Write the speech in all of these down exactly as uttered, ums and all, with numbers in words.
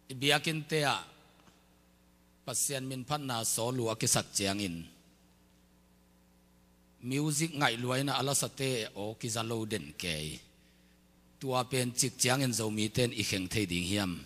เบียกินเตะปัสเซียนมินพันนาโซลัวกิสักเจียงอินมิวสิกไงรวยนะอลาสเตโอกิซาโลเดนเกยตัวเป็นจิกเจียงอินโซมีเตนอีเข่งเทดิงเฮียม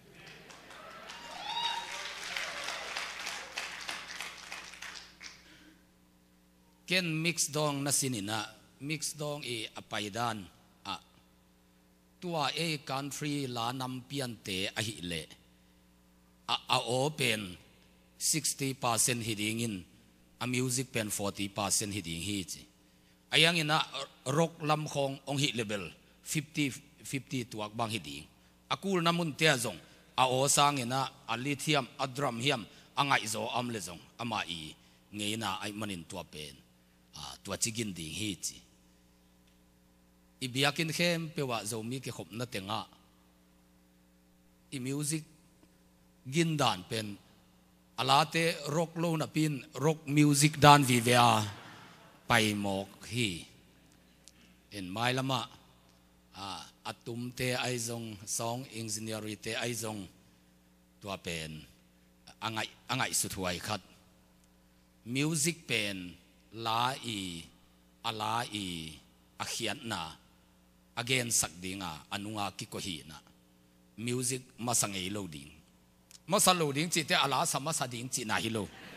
เกนมิกซ์ดองนัสินินะมิกซ์ดองเออไปดานอะตัวเอการฟรีลานำเปียนเตอหิเลอะอาโอเป็น sixty percent ฮิดิงินอะมิวสิกเป็น forty percent ฮิดิงฮีจีอายังอินะร็อกลำคงองฮิเลเบล fifty fifty ตัวบางฮิดิงอากูลน้ำมุนเตียจงอาโอสังอินะอะลิเทียมอะดรัมเฮียมอ่างไอโซอัมเลจงอามาอีเงียนะไอมันินตัวเป็นตัวจิกินดิ่งฮีจีอีเบียกินเข้มเปว่าจะมีเกี่ยวกับนัดเตงะอีมิวสิกกินดานเป็นอาลาเตร็อกโลนับเป็นร็อกมิวสิกดานวิเวียไปหมอกฮีเห็นไหมละมะอัตุมเตไอซงสองอินจิเนียริเตไอซงตัวเป็นอ่างไงอ่างไงสุดท้ายคัดมิวสิกเป็นลาอีอาลาอีอาเขียนนาอเกนสักดิ่งอ่ะอนุงากิโกฮีนะมิวสิกมาสังเอโลดิ่งมาสังโลดิ่งจิตเตอาลาสมาสัดิ่งจิตนาฮิโล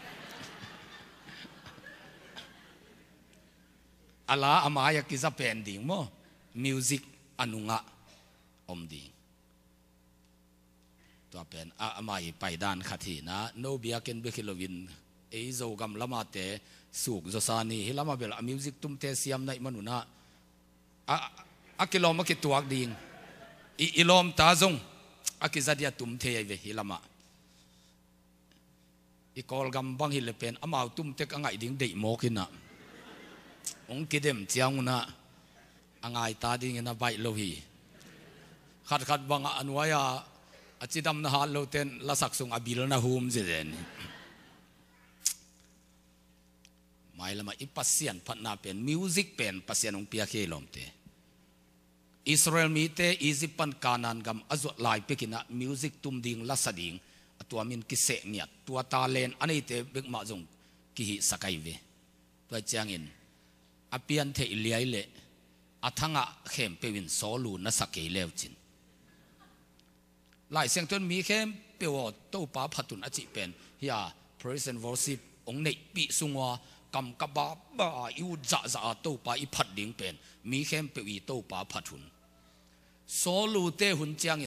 อาลาอามายกิจะเป็นดิ่งมั้งมิวสิกอนุงาอมดิ่งตัวเป็นอามายไปด้านขัดทีนะโนเบียเกนเบคิโลวินเอโซกัมละมาเตสุกจสานีฮิลามาเบลมิวสิกตุ้มเตเซียมในมนุษย์นะอะอะกิโลมาคิดตัวดิ่งอีลอมตาจงอะกิจัดยาตุ้มเทยเวฮิลามาอีกอลกัมบังฮิเลเป็นอามาตุ้มเตกอ่างไอดิ่งเดย์โมกินะองคิดเดมเจียงนะอ่างไอตาดิ่งนะใบโลฮีขัดขัดบังอันวายาอจิดำนะฮาโลเทนละสักสุงอบิลนะฮูมเจเดนไม่ละมาอีปัสเซียนพัฒนาเป็นมิวสิกเป็นปัสเซียนองเปียเคลมเตอิสราเอลมีเตอียิปต์ปันกานันกัมอจุลายเปกินะมิวสิกตุมดิ่งลัสดิ่งตัวมินกิเสเมียตัวตาเลนอันนี้เตเบกมาจงกิฮิสกายเวตัวเจียงอินอเปียนเทอิเลียเลอัทังะเข้มเปวินโซลูนัสเกเลวจินหลายเสียงจนมีเข้มเปวอโตปาพัตุนอจิเป็นเฮีย praise and worship องในปีสุงวากำกับบาบาอิวจ่าจ่าโตปาอิพัดดิ่งเป็นมีเข้มเปวีโตปาพัตุนโซลูเตหุนเจียง